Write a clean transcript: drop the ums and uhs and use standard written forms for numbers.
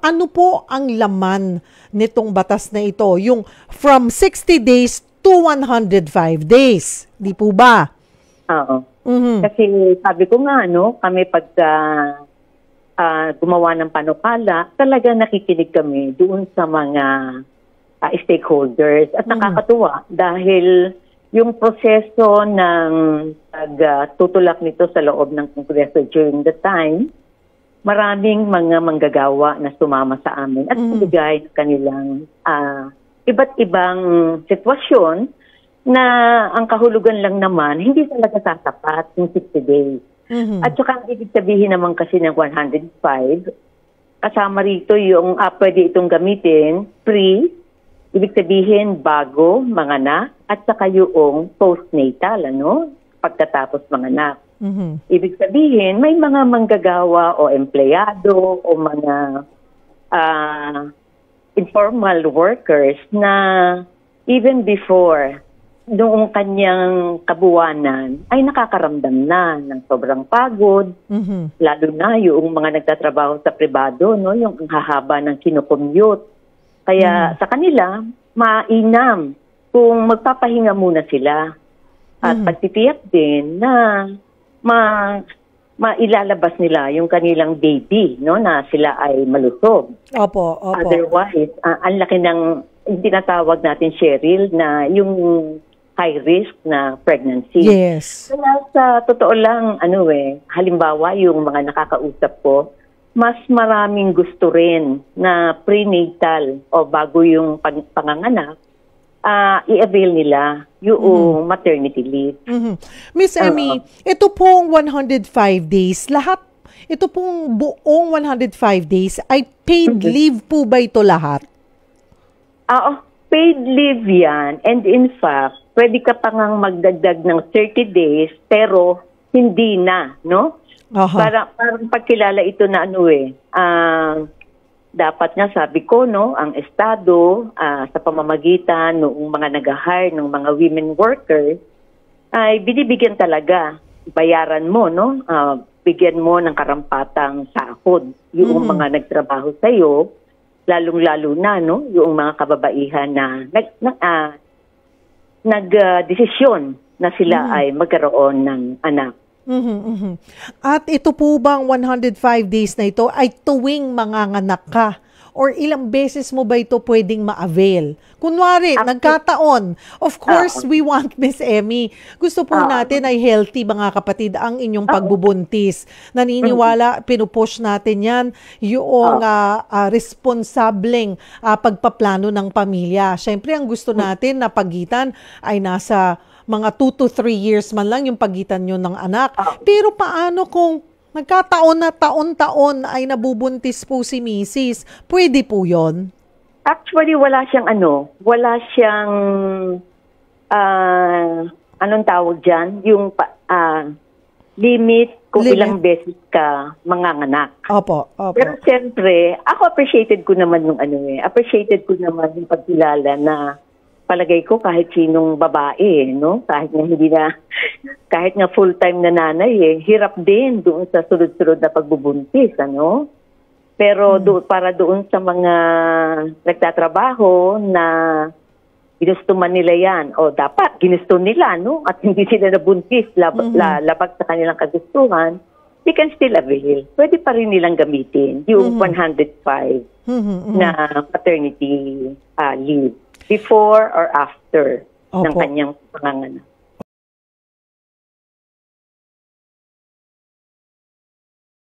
ano po ang laman nitong batas na ito? Yung from 60 days to 105 days. Di po ba? Oo. Kasi sabi ko nga, kami pagka gumawa ng panukala, talaga nakikinig kami doon sa mga stakeholders. At nakakatuwa dahil yung proseso ng pagtutulak nito sa loob ng Kongreso during the time, maraming mga manggagawa na sumama sa amin at bigay ng kanilang iba't ibang sitwasyon na ang kahulugan lang naman, hindi talaga sasapat yung 60 days. At saka ang ibig sabihin naman kasi ng 105, kasama rito yung pwede itong gamitin, ibig sabihin bago manganak, at saka yung postnatal, pagkatapos manganak. Ibig sabihin, may mga manggagawa o empleyado o mga informal workers na even before noong kanyang kabuwanan ay nakakaramdam na ng sobrang pagod, lalo na yung mga nagtatrabaho sa pribado, yung hahaba ng kinocommute. Kaya sa kanila, mainam kung magpapahinga muna sila at pagtitiyak din na mailalabas nila yung kanilang baby, na sila ay malusog. Opo. Otherwise, ang laki ng tinatawag natin, Cheryl, na yung high risk na pregnancy. Yes. Kaya sa totoo lang, halimbawa yung mga nakakausap ko, mas maraming gusto rin na prenatal o bago yung panganganak, i-avail nila yung maternity leave. Miss Emmy, ito pong 105 days, ito pong buong 105 days ay paid leave po ba ito lahat? Paid leave yan. And in fact, pwede ka pa ngang magdagdag ng 30 days pero hindi na, Parang pagkilala ito na dapat nga sabi ko, ang Estado sa pamamagitan ng mga nag-hire ng mga women workers ay binibigyan talaga, bayaran mo, bigyan mo ng karampatang sahod yung mga nagtrabaho sa iyo, lalong-lalo na yung mga kababaihan na nagdesisyon na sila ay magkaroon ng anak. At ito po bang 105 days na ito ay tuwing manganganak ka? Or ilang beses mo ba ito pwedeng ma-avail? Kunwari, nagkataon. Of course, we want, Miss Emmy. Gusto po natin ay healthy, mga kapatid, ang inyong pagbubuntis. Naniniwala, pinupush natin yan, yung responsableng pagpaplano ng pamilya. Siyempre, ang gusto natin na pagitan ay nasa mga 2 to 3 years man lang yung pagitan nyo ng anak. Pero paano kung nagkataon na taon-taon ay nabubuntis po si Mrs.? Pwede po yon? Actually, wala siyang anong tawag dyan? Yung limit kung ilang beses ka manganganak. Opo. Pero siyempre, ako appreciated ko naman yung appreciated ko naman yung pagkilala na palagay ko kahit sinong babae, kahit nga full-time na nanay, hirap din doon sa sunod-sunod na pagbubuntis, Pero para doon sa mga nagtatrabaho na ginusto man nila yan, o dapat ginusto nila, at hindi sila nabuntis, labag sa kanilang kagustuhan, they can still avail. Pwede pa rin nilang gamitin yung 105 na paternity leave. Before or after ng kanyang panganganak.